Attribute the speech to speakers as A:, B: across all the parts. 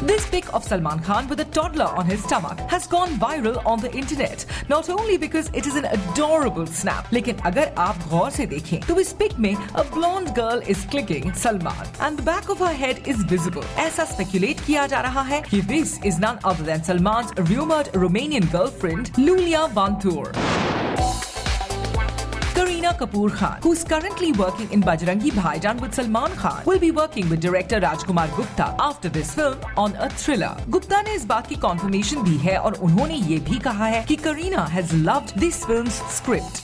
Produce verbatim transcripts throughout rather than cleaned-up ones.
A: This pic of Salman Khan with a toddler on his stomach has gone viral on the internet. Not only because it is an adorable snap, लेकिन अगर आप गौर से देखें तो इस pick में a blonde girl is clicking Salman and the back of her head is visible. ऐसा speculate किया जा रहा है कि this is none other than Salman's rumored Romanian girlfriend Iulia Vantur. Kareena Kapoor Khan, who's currently working in Bajrangi Bhaijaan with Salman Khan, will be working with director Rajkumar Gupta after this film on a thriller. Gupta ने इस बात की confirmation दी है और उन्होंने ये भी कहा है कि Kareena has loved this film's script.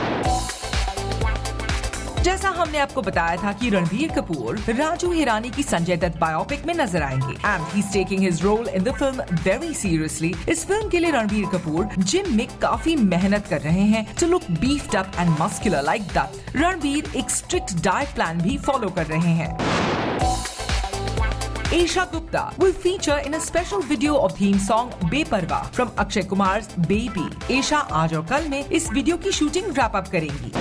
A: जैसा हमने आपको बताया था कि रणबीर कपूर राजू हिरानी की संजय दत्त बायोपिक में नजर आएंगे and he is taking his role in the film very seriously. इस फिल्म के लिए रणबीर कपूर जिम में काफी मेहनत कर रहे हैं to look beefed up and muscular like Dutt. Ranbir एक स्ट्रिक्ट डाइट प्लान भी फॉलो कर रहे हैं. Esha Gupta will feature in a special video of theme song बेपरवाह from Akshay Kumar's Baby. Esha आज और कल में इस वीडियो की शूटिंग रैप अप करेंगी.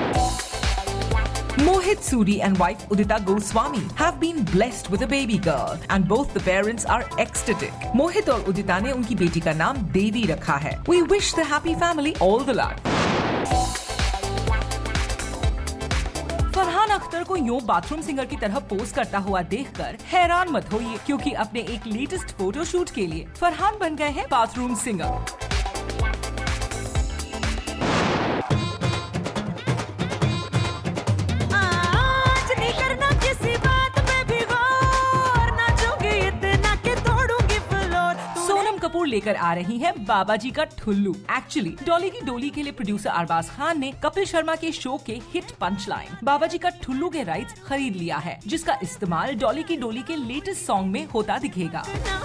A: Mohit Suri and wife Udita Goswami have been blessed with a baby girl and both the parents are ecstatic. Mohit और उदिता ने उनकी बेटी का नाम देवी रखा है. We wish the happy family all the luck. Farhan Akhtar को यूं बाथरूम सिंगर की तरह पोज करता हुआ देखकर हैरान मत होइए, क्योंकि अपने एक लेटेस्ट फोटो शूट के लिए फरहान बन गए हैं बाथरूम सिंगर. कपूर लेकर आ रही हैं बाबा जी का ठुल्लू. एक्चुअली डॉली की डोली के लिए प्रोड्यूसर अरबाज खान ने कपिल शर्मा के शो के हिट पंच लाइन बाबा जी का ठुल्लू के राइट्स खरीद लिया है, जिसका इस्तेमाल डॉली की डोली के लेटेस्ट सॉन्ग में होता दिखेगा.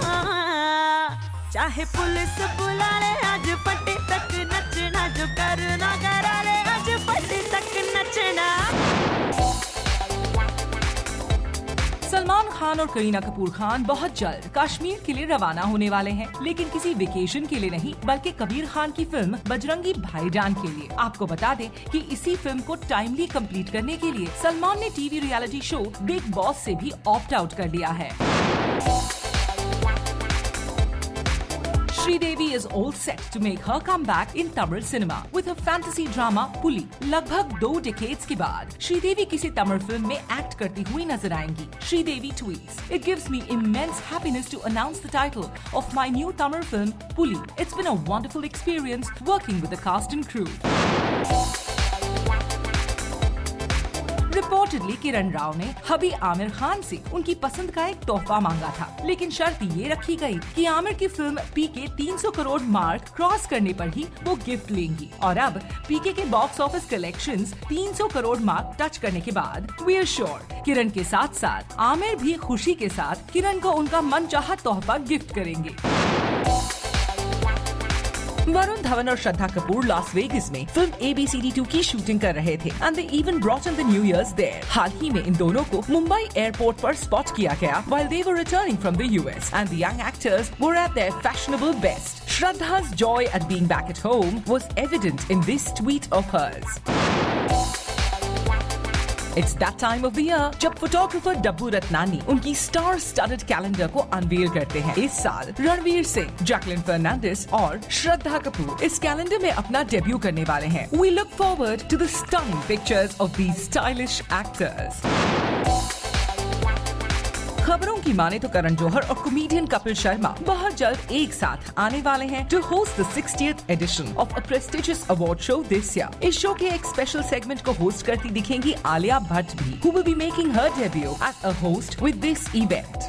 B: चाहे पुलिस बुला ले आज पट्टी तक नचना, जो करना करा ले आज पट्टी तक नचना.
A: सलमान खान और करीना कपूर खान बहुत जल्द कश्मीर के लिए रवाना होने वाले हैं, लेकिन किसी वेकेशन के लिए नहीं बल्कि कबीर खान की फिल्म बजरंगी भाईजान के लिए. आपको बता दें कि इसी फिल्म को टाइमली कंप्लीट करने के लिए सलमान ने TV reality show Bigg Boss से भी ऑप्ट आउट कर लिया है. Sridevi is all set to make her comeback in Tamil cinema with her fantasy drama पुली. लगभग दो decades के बाद श्रीदेवी किसी तमिल फिल्म में एक्ट करती हुई नजर आएंगी. Sridevi tweets, "It gives me immense happiness to announce the title of my new Tamil film Puli. It's been a wonderful experience working with the cast and crew." Reportedly Kiran Rao ने हबी आमिर खान से उनकी पसंद का एक तोहफा मांगा था, लेकिन शर्त ये रखी गई कि आमिर की फिल्म पीके तीन सौ करोड़ मार्क क्रॉस करने पर ही वो गिफ्ट लेंगी. और अब पीके के बॉक्स ऑफिस कलेक्शंस तीन सौ करोड़ मार्क टच करने के बाद वी आर श्योर किरण के साथ साथ आमिर भी खुशी के साथ किरण को उनका मनचाहा तोहफा गिफ्ट करेंगे. वरुण धवन और श्रद्धा कपूर लॉस वेगस में film A B C D two की शूटिंग कर रहे थे and they even brought in the new years there. हाल ही में इन दोनों को मुंबई एयरपोर्ट पर स्पॉट किया गया while they were returning from the U S and the young actors were at their fashionable best. Shraddha's joy at being back at home was evident in this tweet of hers. It's that time of the year जब photographer Dabboo Ratnani उनकी star studded calendar को unveil करते हैं. इस साल Ranveer Singh, Jacqueline Fernandes और श्रद्धा कपूर इस calendar में अपना डेब्यू करने वाले हैं. We look forward to the stunning pictures of these stylish actors. खबरों की माने तो करण जौहर और कॉमेडियन कपिल शर्मा बहुत जल्द एक साथ आने वाले हैं to host the sixtieth edition of a prestigious award show this year. इस शो के एक स्पेशल सेगमेंट को होस्ट करती दिखेंगी आलिया भट्ट भी, who will be making her debut as a host with this event.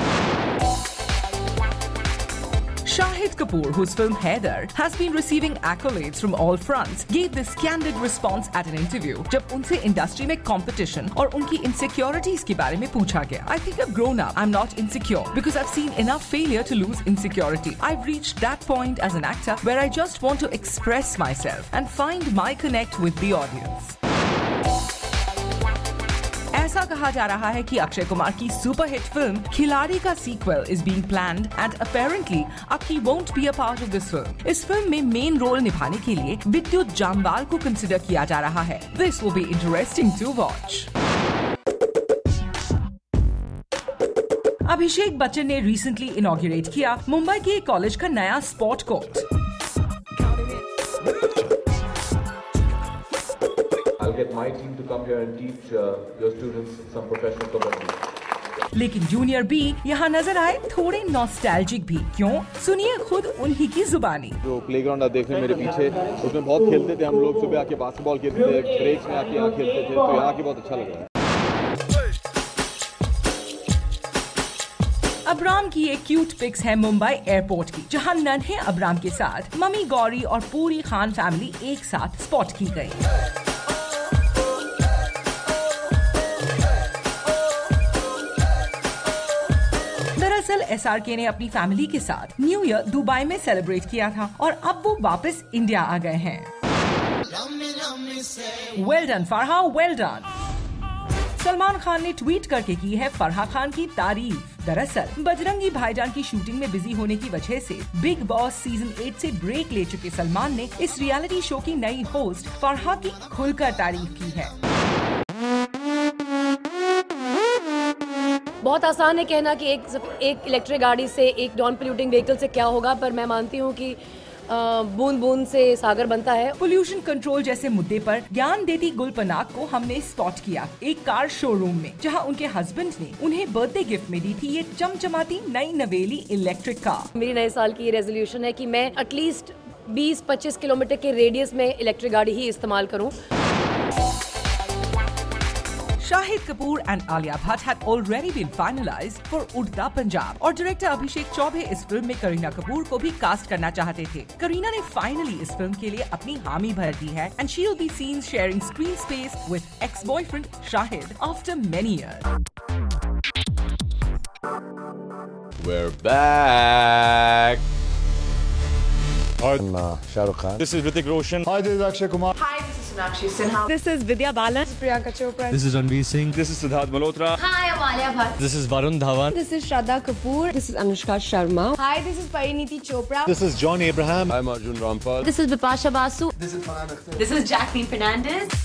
A: Shahid Kapoor, whose film Haider has been receiving accolades from all fronts, gave this candid response at an interview जब उनसे industry में competition और उनकी insecurities के बारे में पूछा गया. I think I've grown up. I'm not insecure because I've seen enough failure to lose insecurity. I've reached that point as an actor where I just want to express myself and find my connect with the audience. ऐसा कहा जा रहा है कि अक्षय कुमार की superhit film Khiladi का sequel is being planned and apparently Akshay won't be a part of this film. इस film में मेन रोल निभाने के लिए विद्युत जामवाल को कंसिडर किया जा रहा है. This will be interesting to watch. Abhishek Bachchan ने रिसेंटली इनॉग्रेट किया मुंबई के कॉलेज का नया sport court.
C: I'll get my team to come here and teach uh, your students some professional kabaddi.
A: लेकिन जूनियर बी यहाँ नजर आए थोड़े नॉस्टैल्जिक भी। क्यों? सुनिए खुद उन्हीं की जुबानी।
D: जो प्लेग्राउंड आप देख रहे हैं मेरे पीछे, उसमें बहुत खेलते थे हम लोग। सुबह आके बास्केटबॉल खेलते थे, ब्रेक्स में आके यहाँ खेलते थे, तो यहाँ आके बहुत अच्छा लग रहा है।
A: अब्राम की एक क्यूट पिक्स है मुंबई एयरपोर्ट की, जहां नन्हे अब्राम के साथ मम्मी गौरी और पूरी खान फैमिली एक साथ स्पॉट की गई। दरअसल एसआरके ने अपनी फैमिली के साथ न्यू ईयर दुबई में सेलिब्रेट किया था और अब वो वापस इंडिया आ गए हैं। Well done Farah, well done. Salman Khan ने ट्वीट करके की है फरहा खान की तारीफ। दरअसल बजरंगी भाईजान की शूटिंग में बिजी होने की वजह से बिग बॉस सीजन एट से ब्रेक ले चुके सलमान ने इस रियलिटी शो की नई होस्ट फरहा की खुलकर तारीफ की है।
E: बहुत आसान है कहना कि एक एक इलेक्ट्रिक गाड़ी से, एक नॉन पोल्यूटिंग व्हीकल से क्या होगा, पर मैं मानती हूँ कि बूंद बूंद से सागर बनता है।
A: पोल्यूशन कंट्रोल जैसे मुद्दे पर ज्ञान देती गुल पनाग को हमने स्पॉट किया एक कार शोरूम में, जहां उनके हस्बैंड ने उन्हें बर्थडे गिफ्ट में दी थी ये चमचमाती नई नवेली इलेक्ट्रिक कार।
E: मेरी नए साल की रेजोल्यूशन है कि मैं एटलीस्ट बीस पच्चीस किलोमीटर के रेडियस में इलेक्ट्रिक गाड़ी ही इस्तेमाल करूं।
A: Shahid Kapoor and Alia Bhatt had already been finalized for Udta Punjab और डायरेक्टर अभिषेक चौबे इस फिल्म में करीना कपूर को भी कास्ट करना चाहते थे। करीना ने फाइनली इस फिल्म के लिए अपनी हामी भर दी है and she will be seen sharing screen space with ex-boyfriend Shahid after many years.
F: We're back.
G: Hi, I'm uh, Shah Rukh Khan.
F: This is Hrithik Roshan.
G: Hi, this is Akshay Kumar.
H: Hi, this is Sonakshi Sinha.
B: This is Vidya Balan.
H: Priyanka Chopra.
F: This is Ranveer Singh. This is Siddharth Malhotra.
H: Hi, I'm Alia Bhatt.
F: This is Varun Dhawan.
H: This is Shraddha Kapoor.
E: This is Anushka Sharma.
H: Hi, this is Parineeti Chopra.
G: This is John Abraham.
F: I'm Arjun Rampal.
E: This is Bipasha Basu.
G: This is Farhan Akhtar.
H: This is Jacqueline Fernandez.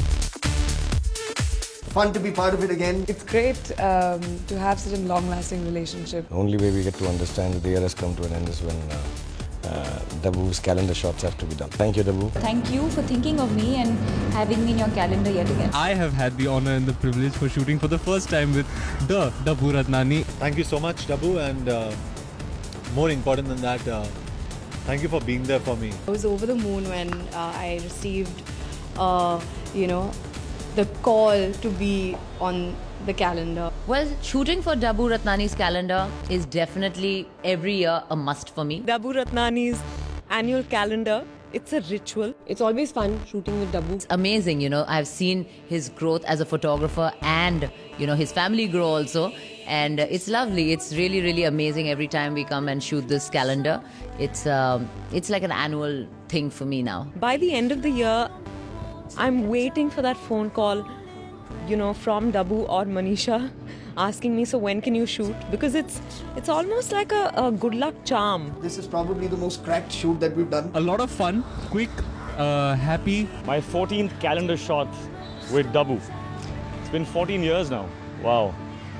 I: Fun to be part of it again.
J: It's great um, to have such a long-lasting relationship.
G: The only way we get to understand that the year has come to an end is when uh, uh, Dabu's calendar shots have to be done. Thank you, Dabu.
K: Thank you for thinking of me and having me in your calendar yet again.
L: I have had the honor and the privilege for shooting for the first time with the Dabu Ratnani.
M: Thank you so much, Dabu, and uh, more important than that, uh, thank you for being there for me.
J: I was over the moon when uh, I received, uh, you know, the call to be on the calendar.
K: Well, shooting for Dabu Ratnani's calendar is definitely every year a must for me.
B: Dabu Ratnani's annual calendar, it's a ritual.
E: It's always fun shooting with Dabu.
K: It's amazing, you know, I've seen his growth as a photographer and, you know, his family grow also. And uh, it's lovely. It's really, really amazing every time we come and shoot this calendar. It's, um, it's like an annual thing for me now.
B: By the end of the year, I'm waiting for that phone call, you know, from Dabu or Manisha asking me, so when can you shoot? Because it's it's almost like a, a good luck charm.
I: This is probably the most cracked shoot that we've done.
L: A lot of fun, quick, uh, happy.
N: My fourteenth calendar shot with Dabu. It's been fourteen years now. Wow.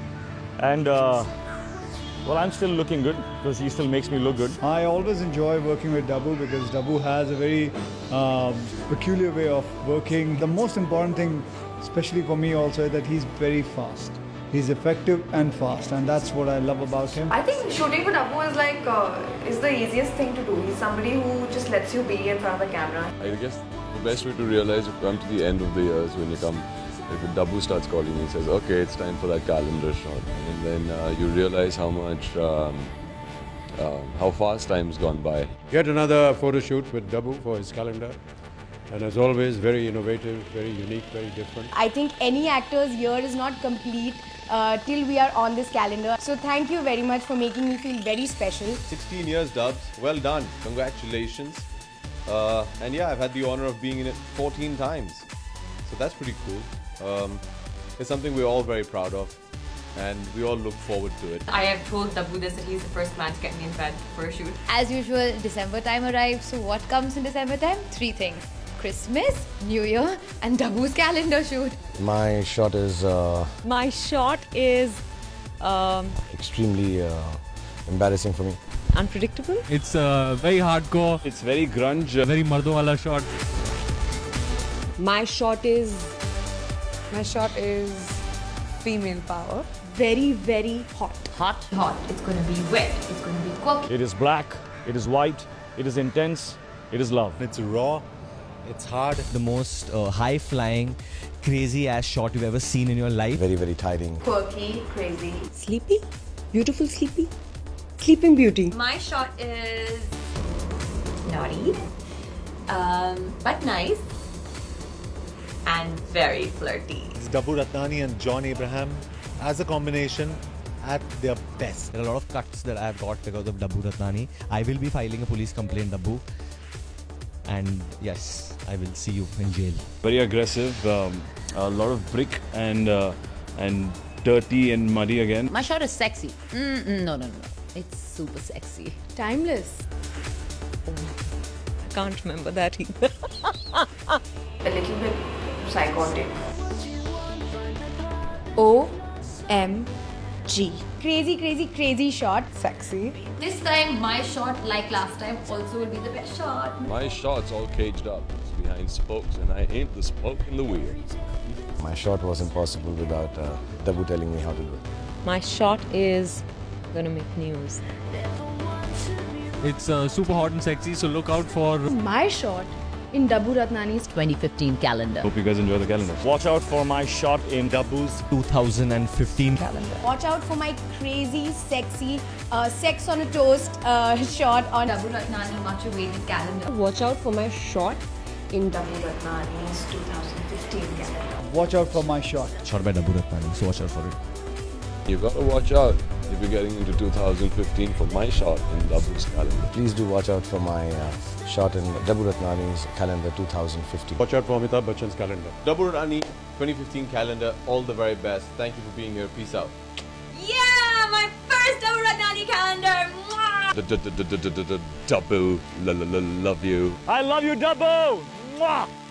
N: And uh, well, I'm still looking good because he still makes me look good.
M: I always enjoy working with Dabu because Dabu has a very um, peculiar way of working. The most important thing, especially for me also, is that he's very fast. He's effective and fast, and that's what I love about him.
J: I think shooting for Dabu is like uh, is the easiest thing to do. He's somebody who just lets you be in front of the camera.
F: I guess the best way to realize you come to the end of the year is when you come, if Dabu starts calling you, he says, okay, it's time for that calendar shot. And then uh, you realize how much, um, uh, how fast time's gone by.
M: Yet another photo shoot with Dabu for his calendar. And as always, very innovative, very unique, very different.
H: I think any actor's year is not complete uh, till we are on this calendar. So thank you very much for making me feel very special.
D: sixteen years, Dubs. Well done. Congratulations. Uh, and yeah, I've had the honor of being in it fourteen times. So that's pretty cool. Um, it's something we're all very proud of, and we all look forward to it.
H: I have told Dabu this that he's the first man to get me in bed for a shoot.
K: As usual, December time arrives. So what comes in December time? Three things. Christmas, New Year and Dabu's calendar shoot.
G: My shot is... Uh...
B: My shot is Um,
G: Extremely uh, embarrassing for me.
B: unpredictable.
L: It's uh, very hardcore.
N: It's very grunge.
L: Very mardo wala shot.
J: My shot is. My shot is female power. Very, very hot.
K: Hot, hot. It's going to be wet. It's going to be cooked.
N: It is black, it is white, it is intense, it is love.
O: It's raw, it's hard. The most uh, high-flying, crazy-ass shot you've ever seen in your life.
G: Very, very tiring.
J: Quirky, crazy. Sleepy? Beautiful sleepy? Sleeping Beauty.
P: My shot is naughty, um, but nice, and very flirty.
O: It's Dabu Ratnani and John Abraham as a combination at their best. There are a lot of cuts that I've got because of Dabu Ratnani. I will be filing a police complaint, Dabu. And yes, I will see you in jail.
N: Very aggressive, um, a lot of brick and uh, and dirty and muddy again.
K: My shot is sexy. Mm-mm, no, no, no. It's super sexy.
J: Timeless.
B: I can't remember that either.
P: A little bit psychotic.
H: O M G. Crazy, crazy, crazy shot. Sexy.
P: This time, my shot, like last time, also will be the best shot.
F: My shot's all caged up. It's behind spokes, and I ain't the spoke in the wheel.
G: My shot was impossible without uh, Dabu telling me how to do it.
B: My shot is gonna make news.
L: It's uh, super hot and sexy, so look out for
J: My shot in Dabu Ratnani's
K: twenty fifteen calendar.
N: Hope you guys enjoy the calendar. Watch out for my shot in
O: Dabu's two thousand fifteen calendar.
H: Watch out for my crazy, sexy, uh, sex on a toast uh, shot on
P: Dabu Ratnani much awaited calendar.
J: Watch out for my shot
P: In Dabu Ratnani's two thousand fifteen calendar.
M: Watch out for my shot.
O: Shot by Dabu Ratnani, so watch out for it.
F: You gotta watch out if you're getting into two thousand fifteen for my shot in Dabu's calendar.
G: Please do watch out for my uh, shot in Dabu Ratnani's calendar two thousand fifteen.
D: Watch out for Amitabh Bachchan's calendar. Dabu Ratnani twenty fifteen calendar. All the very best. Thank you for being here. Peace out.
P: Yeah, my first Dabu Ratnani calendar. Mwah!
F: Dabu, love you.
N: I love you, Dabu! Mwah!